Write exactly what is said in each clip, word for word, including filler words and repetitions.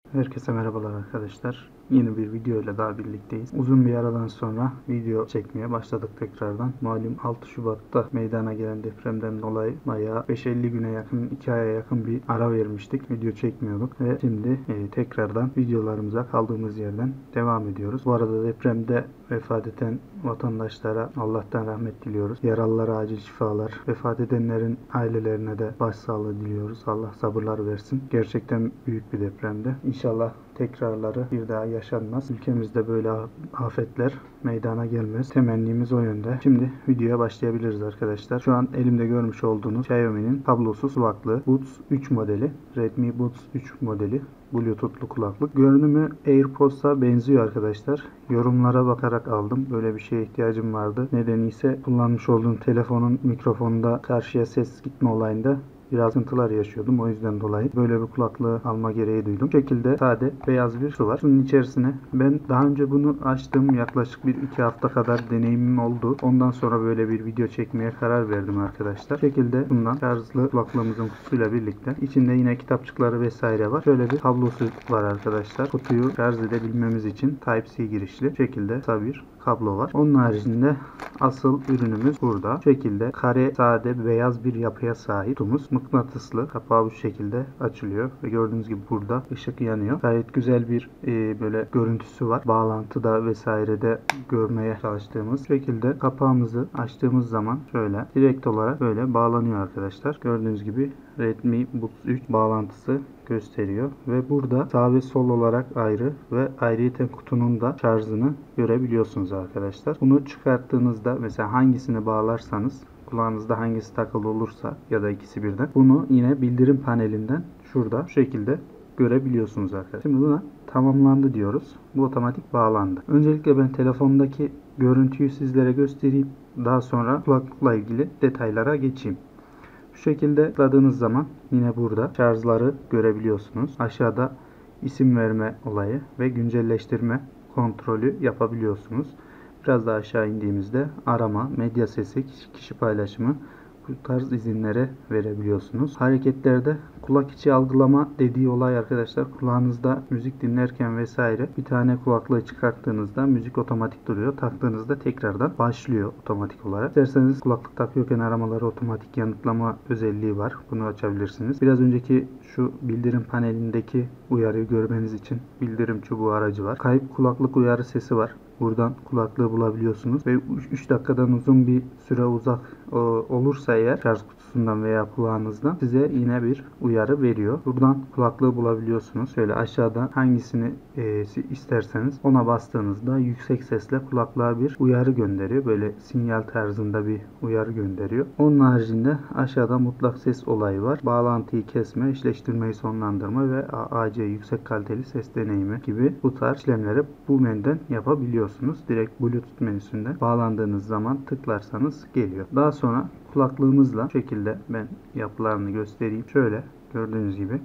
Herkese merhabalar arkadaşlar. Yeni bir video ile daha birlikteyiz. Uzun bir aradan sonra video çekmeye başladık tekrardan. Malum altı Şubat'ta meydana gelen depremden dolayı bayağı beş elli güne yakın, iki aya yakın bir ara vermiştik. Video çekmiyorduk ve şimdi e, tekrardan videolarımıza kaldığımız yerden devam ediyoruz. Bu arada depremde vefat eden vatandaşlara Allah'tan rahmet diliyoruz. Yaralılara acil şifalar, vefat edenlerin ailelerine de başsağlığı diliyoruz. Allah sabırlar versin. Gerçekten büyük bir depremdi. İnşallah tekrarları bir daha yaşanmaz. Ülkemizde böyle afetler meydana gelmez. Temennimiz o yönde. Şimdi videoya başlayabiliriz arkadaşlar. Şu an elimde görmüş olduğunuz Xiaomi'nin kablosuz kulaklığı Buds üç modeli. Redmi Buds üç modeli. Bluetooth'lu kulaklık. Görünümü AirPods'a benziyor arkadaşlar. Yorumlara bakarak aldım. Böyle bir şeye ihtiyacım vardı. Nedeni ise kullanmış olduğum telefonun mikrofonunda karşıya ses gitme olayında biraz sıkıntılar yaşıyordum. O yüzden dolayı böyle bir kulaklığı alma gereği duydum. Bu şekilde sade beyaz bir su var. Bunun içerisine ben daha önce bunu açtım. Yaklaşık bir iki hafta kadar deneyimim oldu. Ondan sonra böyle bir video çekmeye karar verdim arkadaşlar. Bu şekilde bundan şarjlı kulaklığımızın kutusuyla birlikte içinde yine kitapçıkları vesaire var. Şöyle bir kablosu var arkadaşlar. Kutuyu şarj edebilmemiz için Type-C girişli. Bu şekilde kısa bir kablo var. Onun haricinde asıl ürünümüz burada. Bu şekilde kare, sade, beyaz bir yapıya sahip kutumuz. Mıknatıslı. Kapağı bu şekilde açılıyor. Ve gördüğünüz gibi burada ışık yanıyor. Gayet güzel bir e, böyle görüntüsü var. Bağlantıda vesairede görmeye çalıştığımız şekilde kapağımızı açtığımız zaman şöyle direkt olarak böyle bağlanıyor arkadaşlar. Gördüğünüz gibi Redmi Buds üç bağlantısı gösteriyor ve burada sağ ve sol olarak ayrı ve ayrıyeten kutunun da şarjını görebiliyorsunuz arkadaşlar. Bunu çıkarttığınızda mesela hangisini bağlarsanız, kulağınızda hangisi takılı olursa ya da ikisi birden, bunu yine bildirim panelinden şurada şu şekilde görebiliyorsunuz arkadaşlar. Şimdi buna tamamlandı diyoruz. Bu otomatik bağlandı. Öncelikle ben telefondaki görüntüyü sizlere göstereyim. Daha sonra kulaklıkla ilgili detaylara geçeyim. Şu şekilde tıkladığınız zaman yine burada şarjları görebiliyorsunuz. Aşağıda isim verme olayı ve güncelleştirme kontrolü yapabiliyorsunuz. Biraz daha aşağı indiğimizde arama, medya sesi, kişi paylaşımı, bu tarz izinlere verebiliyorsunuz. Hareketlerde kulak içi algılama dediği olay arkadaşlar, kulağınızda müzik dinlerken vesaire bir tane kulaklığı çıkarttığınızda müzik otomatik duruyor. Taktığınızda tekrardan başlıyor otomatik olarak. İsterseniz kulaklık takıyorken aramaları otomatik yanıtlama özelliği var. Bunu açabilirsiniz. Biraz önceki şu bildirim panelindeki uyarıyı görmeniz için bildirim çubuğu aracı var. Kayıp kulaklık uyarı sesi var. Buradan kulaklığı bulabiliyorsunuz ve üç dakikadan uzun bir süre uzak olursa eğer şarj kutusundan veya kulağınızdan size yine bir uyarı veriyor. Buradan kulaklığı bulabiliyorsunuz. Şöyle aşağıdan hangisini e, isterseniz ona bastığınızda yüksek sesle kulaklığa bir uyarı gönderiyor. Böyle sinyal tarzında bir uyarı gönderiyor. Onun haricinde aşağıda mutlak ses olayı var. Bağlantıyı kesme, eşleştirmeyi sonlandırma ve A A C yüksek kaliteli ses deneyimi gibi bu tarz işlemleri bu menüden yapabiliyorsunuz. Direkt Bluetooth menüsünden bağlandığınız zaman tıklarsanız geliyor. Daha sonra kulaklığımızla bu şekilde ben yapılarını göstereyim. Şöyle gördüğünüz gibi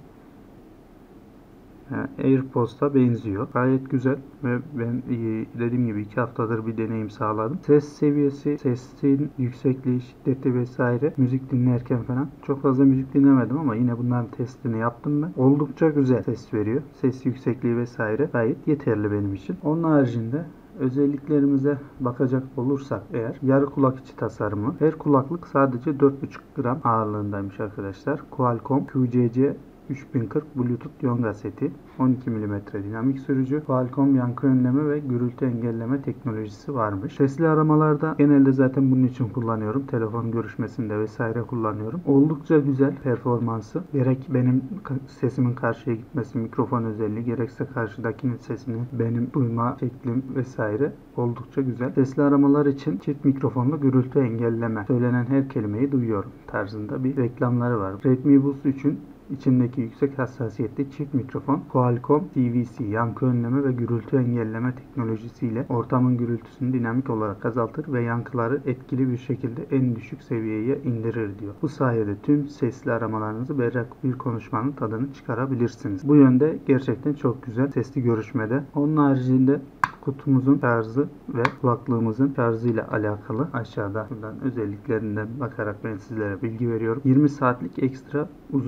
AirPods'a benziyor. Gayet güzel ve ben dediğim gibi iki haftadır bir deneyim sağladım. Ses seviyesi, sesin yüksekliği, şiddeti vesaire, müzik dinlerken falan çok fazla müzik dinlemedim ama yine bunların testini yaptım ben. Oldukça güzel ses veriyor. Ses yüksekliği vesaire gayet yeterli benim için. Onun haricinde özelliklerimize bakacak olursak eğer, yarı kulak içi tasarımı. Her kulaklık sadece dört buçuk gram ağırlığındaymış arkadaşlar. Qualcomm Q C C üç bin kırk Bluetooth Yonga seti, on iki milimetre dinamik sürücü, Qualcomm yankı önleme ve gürültü engelleme teknolojisi varmış. Sesli aramalarda genelde zaten bunun için kullanıyorum. Telefon görüşmesinde vesaire kullanıyorum. Oldukça güzel performansı. Gerek benim sesimin karşıya gitmesi, mikrofon özelliği, gerekse karşıdakinin sesini benim duyma şeklim vesaire oldukça güzel. Sesli aramalar için çift mikrofonlu gürültü engelleme, söylenen her kelimeyi duyuyorum tarzında bir reklamları var. Redmi Buds üçün İçindeki yüksek hassasiyetli çift mikrofon Qualcomm D V C yankı önleme ve gürültü engelleme teknolojisiyle ortamın gürültüsünü dinamik olarak azaltır ve yankıları etkili bir şekilde en düşük seviyeye indirir diyor. Bu sayede tüm sesli aramalarınızı berrak bir konuşmanın tadını çıkarabilirsiniz. Bu yönde gerçekten çok güzel sesli görüşmede. Onun haricinde kutumuzun şarjı ve kulaklığımızın şarjı ile alakalı aşağıda buradan özelliklerinden bakarak ben sizlere bilgi veriyorum. yirmi saatlik ekstra uzun pil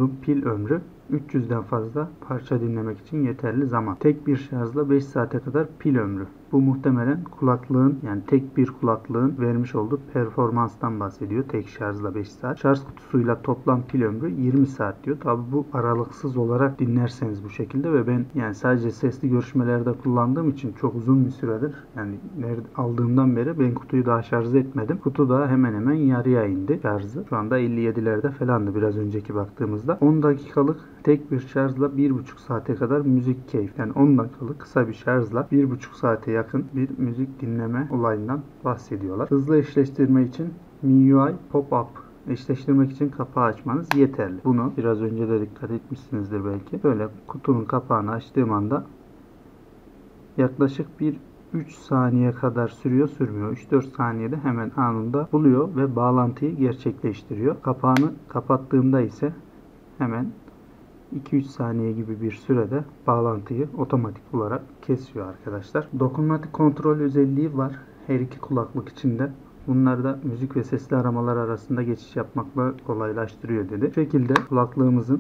ömrü üç yüzden fazla parça dinlemek için yeterli zaman. Tek bir şarjla beş saate kadar pil ömrü. Bu muhtemelen kulaklığın, yani tek bir kulaklığın vermiş olduğu performanstan bahsediyor. Tek şarjla beş saat. Şarj kutusuyla toplam pil ömrü yirmi saat diyor. Tabi bu aralıksız olarak dinlerseniz bu şekilde ve ben yani sadece sesli görüşmelerde kullandığım için çok uzun bir süredir, yani nerede aldığımdan beri ben kutuyu daha şarj etmedim. Kutu da hemen hemen yarıya indi şarjı. Şu anda elli yedilerde falandı biraz önceki baktığımızda. on dakikalık tek bir şarjla bir buçuk saate kadar müzik keyif. Yani on dakikalık kısa bir şarjla bir buçuk saate yakın bir müzik dinleme olayından bahsediyorlar. Hızlı eşleştirme için M I U I Pop-up eşleştirmek için kapağı açmanız yeterli. Bunu biraz önce de dikkat etmişsinizdir belki. Böyle kutunun kapağını açtığım anda yaklaşık bir üç saniye kadar sürüyor, sürmüyor. üç dört saniyede hemen anında buluyor ve bağlantıyı gerçekleştiriyor. Kapağını kapattığımda ise hemen iki üç saniye gibi bir sürede bağlantıyı otomatik olarak kesiyor arkadaşlar. Dokunmatik kontrol özelliği var her iki kulaklık içinde. Bunlar da müzik ve sesli aramalar arasında geçiş yapmakla kolaylaştırıyor dedi. Bu şekilde kulaklığımızın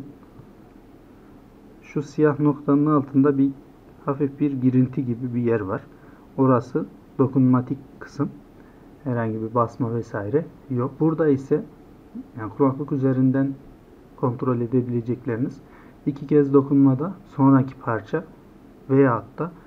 şu siyah noktanın altında bir hafif bir girinti gibi bir yer var. Orası dokunmatik kısım. Herhangi bir basma vesaire yok. Burada ise yani kulaklık üzerinden kontrol edebilecekleriniz iki kez dokunmada sonraki parça veyahut da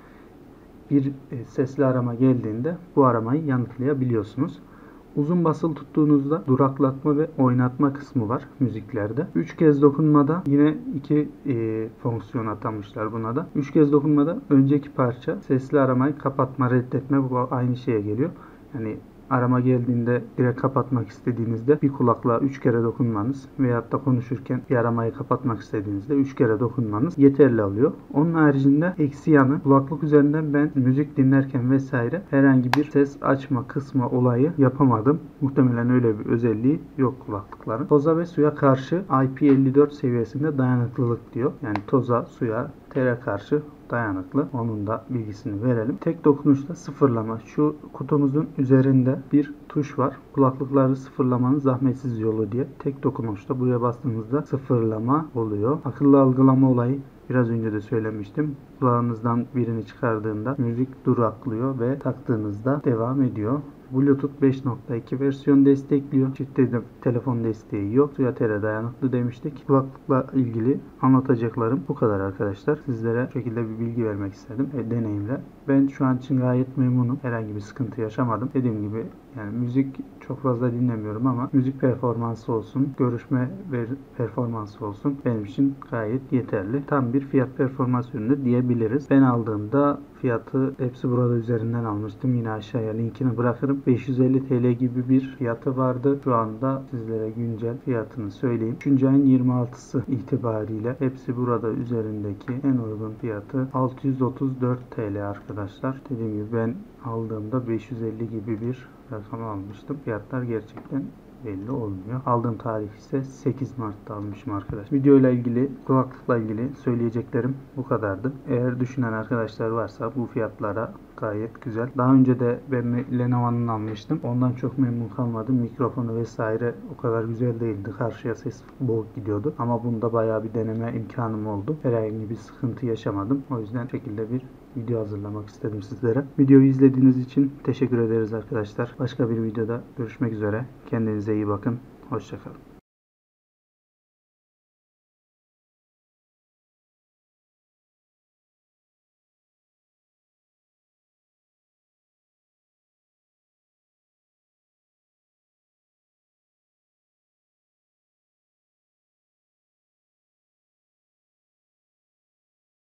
bir sesli arama geldiğinde bu aramayı yanıtlayabiliyorsunuz. Uzun basılı tuttuğunuzda duraklatma ve oynatma kısmı var müziklerde. üç kez dokunmada yine iki e, fonksiyon atamışlar buna da. üç kez dokunmada önceki parça sesli aramayı kapatma, reddetme, bu aynı şeye geliyor. Yani arama geldiğinde direkt kapatmak istediğinizde bir kulaklığa üç kere dokunmanız veyahut da konuşurken bir aramayı kapatmak istediğinizde üç kere dokunmanız yeterli oluyor. Onun haricinde eksi yanı kulaklık üzerinden ben müzik dinlerken vesaire herhangi bir ses açma kısmı olayı yapamadım. Muhtemelen öyle bir özelliği yok kulaklıkların. Toza ve suya karşı I P elli dört seviyesinde dayanıklılık diyor. Yani toza, suya, tere karşı dayanıklı. Onun da bilgisini verelim. Tek dokunuşla sıfırlama. Şu kutumuzun üzerinde bir tuş var. Kulaklıkları sıfırlamanın zahmetsiz yolu diye. Tek dokunuşla buraya bastığınızda sıfırlama oluyor. Akıllı algılama olayı biraz önce de söylemiştim. Kulağınızdan birini çıkardığında müzik duraklıyor ve taktığınızda devam ediyor. Bluetooth beş nokta iki versiyon destekliyor. Çift telefon desteği yok. Suya tere dayanıklı demiştik. Kulaklıkla ilgili anlatacaklarım bu kadar arkadaşlar. Sizlere bu şekilde bir bilgi vermek istedim. E, deneyimle. Ben şu an için gayet memnunum. Herhangi bir sıkıntı yaşamadım. Dediğim gibi yani müzik çok fazla dinlemiyorum ama müzik performansı olsun, görüşme ve performansı olsun benim için gayet yeterli. Tam bir fiyat performans ürünü diyebiliriz. Ben aldığımda fiyatı hepsi burada üzerinden almıştım. Yine aşağıya linkini bırakırım. beş yüz elli T L gibi bir fiyatı vardı. Şu anda sizlere güncel fiyatını söyleyeyim. üçüncü ayın yirmi altısı itibariyle hepsi burada üzerindeki en uygun fiyatı altı yüz otuz dört T L arkadaşlar. Dediğim gibi ben aldığımda beş yüz elli gibi bir rakam almıştım. Fiyatlar gerçekten belli olmuyor. Aldığım tarih ise sekiz Mart'ta almışım arkadaşlar. Video ile ilgili, kulaklıkla ilgili söyleyeceklerim bu kadardı. Eğer düşünen arkadaşlar varsa bu fiyatlara gayet güzel. Daha önce de ben Lenovo'nun almıştım. Ondan çok memnun kalmadım. Mikrofonu vesaire o kadar güzel değildi. Karşıya ses boğuk gidiyordu. Ama bunda bayağı bir deneme imkanım oldu. Herhangi bir sıkıntı yaşamadım. O yüzden bu şekilde bir video hazırlamak istedim sizlere. Videoyu izlediğiniz için teşekkür ederiz arkadaşlar. Başka bir videoda görüşmek üzere. Kendinize iyi bakın. Hoşça kalın.